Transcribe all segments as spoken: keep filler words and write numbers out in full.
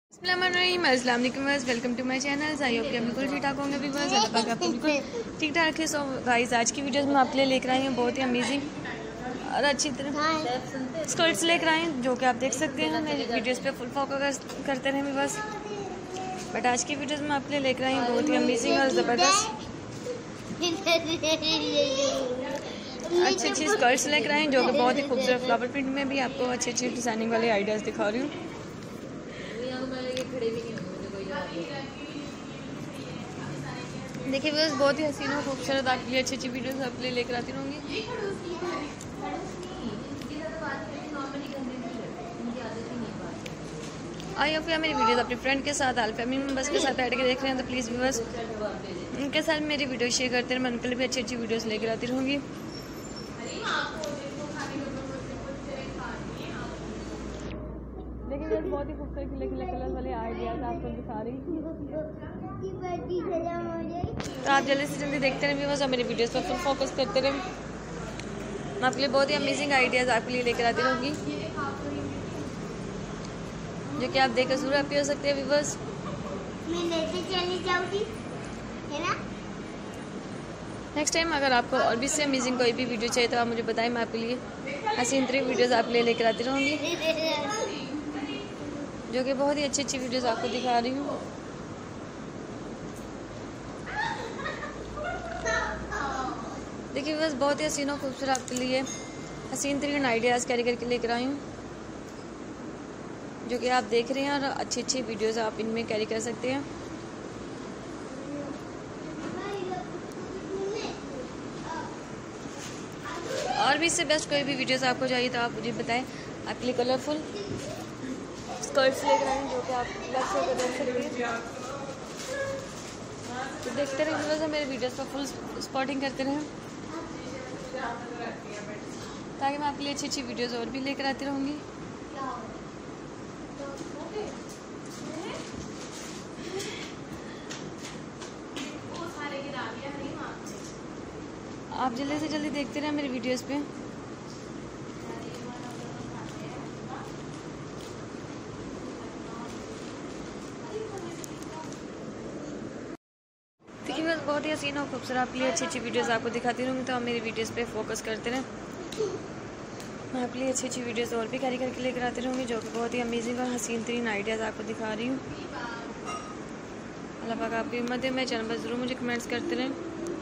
अस्सलाम वालेकुम, welcome to my channel. I hope कि आप बिल्कुल ठीक ठाक होंगे व्यूअर्स। अल्लाह पाक आपको बिल्कुल ठीक ठाक है। सो गाइस, आज की वीडियोस में आपके लिए लेकर आई हूँ बहुत ही अमेजिंग और अच्छी तरह स्कर्ट्स लेकर आई हूँ, जो कि आप देख सकते हैं। मेरी वीडियोस पे फुल फोकस करते रहें व्यूअर्स। बट आज की वीडियोस में आपके लिए लेकर आई हूँ बहुत ही अमेजिंग और ज़बरदस्त अच्छी अच्छी स्कर्ट्स लेकर आई, जो कि बहुत ही खूबसूरत फ्लावर प्रिंट में भी आपको अच्छी अच्छी डिजाइनिंग वाले आइडियाज़ दिखा रही हूँ। देखिए बस बहुत ही हसीन और खूबसूरत आपके लिए अच्छी अच्छी वीडियोस आपके लिए लेकर आती रहूँगी। आई होप मेरी वीडियोस अपने फ्रेंड के साथ आल फैमिली मेम्बर्स के साथ बैठ के देख रहे हैं, तो प्लीज़ व्यूअर्स उनके साथ मेरी वीडियो शेयर करते हैं। मैं उनके लिए भी अच्छी अच्छी वीडियोस लेकर आती रहूँगी। देखिए बस बहुत ही खूबसूरत खिले खिले कलर वाले आइडियाज आपको दिखा रही हूँ, तो आप जल्दी से जल्दी देखते रहें व्यूअर्स और मेरी वीडियोस पर फुल फोकस करते रहें। मैं आपके लिए बहुत ही अमेजिंग आइडियाज़ आपके लिए लेकर आती रहूँगी, जो कि आप देखकर जरूर हैप्पी हो सकते हैं व्यूअर्स। मैं लेते चली जाऊंगी, है ना? नेक्स्ट टाइम अगर आपको और भी इससे अमेजिंग कोई भी वीडियो चाहिए तो आप मुझे बताएं, मैं आपके लिए हसीन तरीन वीडियोज़ आपके लिए लेकर आती रहूँगी, जो कि बहुत ही अच्छी अच्छी वीडियोज़ आपको दिखा रही हूँ। देखिए बस बहुत ही हसीन और खूबसूरत आपके लिए हसीन तरीन आइडियाज़ कैरी करके लेकर आई हूँ, जो कि आप देख रहे हैं और अच्छी अच्छी वीडियोज़ आप इनमें कैरी कर सकते हैं। और भी इससे बेस्ट कोई भी वीडियोज़ आपको चाहिए तो आप मुझे बताएं। आपके लिए कलरफुल स्कर्ट्स लेकर आए जो कि आप लग से देख सकते हैं, तो देखते रहे व्यूअर्स, मेरे वीडियोस पर फुल स्पॉटिंग करते रहें, ताकि मैं आपके लिए अच्छी अच्छी वीडियोज़ और भी लेकर आती रहूँगी। आप जल्दी से जल्दी देखते रहें मेरी वीडियोस पे। देखिए बस बहुत ही हसीन और खूबसूरत आपके लिए अच्छी अच्छी वीडियोस आपको दिखाती रहूँगी, तो आप मेरी वीडियोस पे फोकस करते रहें। मैं आपके लिए अच्छी अच्छी वीडियोस और भी कैरी करके लेकर आती रहूँगी, जो कि बहुत ही अमेजिंग और हसीन तरीन आइडियाज़ आपको दिखा रही हूँ। अल्लाह पाक आपकी हिम्मत है। मेरे चैनल पर ज़रूर मुझे कमेंट्स करते रहें।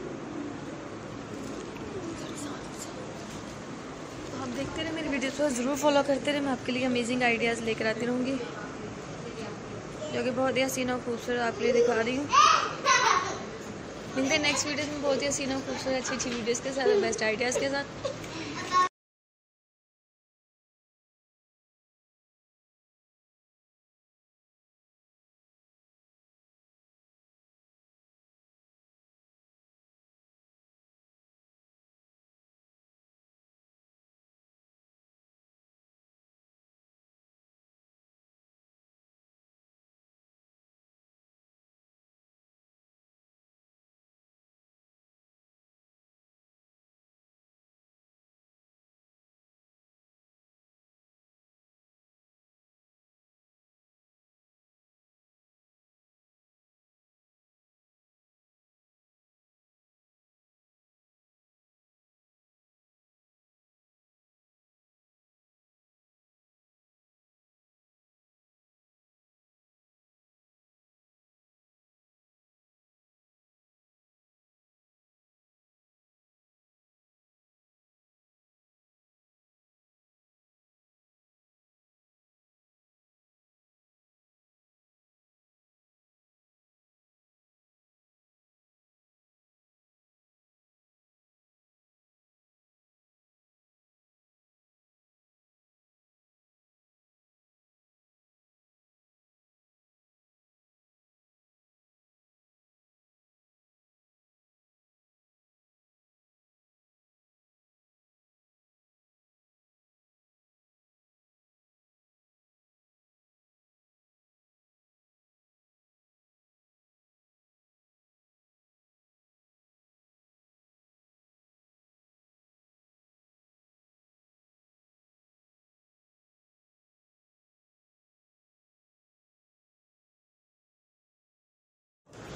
तो आप देखते रहें मेरी वीडियोस को ज़रूर फॉलो करते रहें। मैं आपके लिए अमेजिंग आइडियाज़ लेकर आती रहूँगी, जो कि बहुत ही हसीन और खूबसूरत आपके लिए दिखा रही हूँ। मिलते हैं नेक्स्ट वीडियोस में बहुत ही हसीन और खूबसूरत अच्छी अच्छी वीडियोस के साथ, बेस्ट आइडियाज़ के साथ।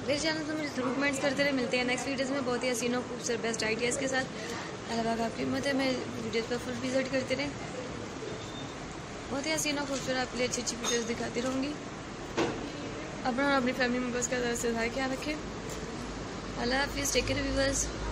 मेरे चैनल पर मुझे जरूर कमेंट्स करते रहे। मिलते हैं नेक्स्ट वीडियोज़ में बहुत ही हसीनों खूबसूरत बेस्ट आइडियाज़ के साथ। अल्लाह पाक आपकी हिम्मत है, मैं वीडियोज़ पर फुल विजिट करते रहे। बहुत ही हसीनों खूबसूरत आपके लिए अच्छी अच्छी वीडियोज़ दिखाती रहूँगी। अपना और अपनी फैमिली मेम्बर्स का ज़्यादा से ज़्यादा ख्याल रखें। अल्लाह हाफिज़, टेक केयर व्यूअर्स।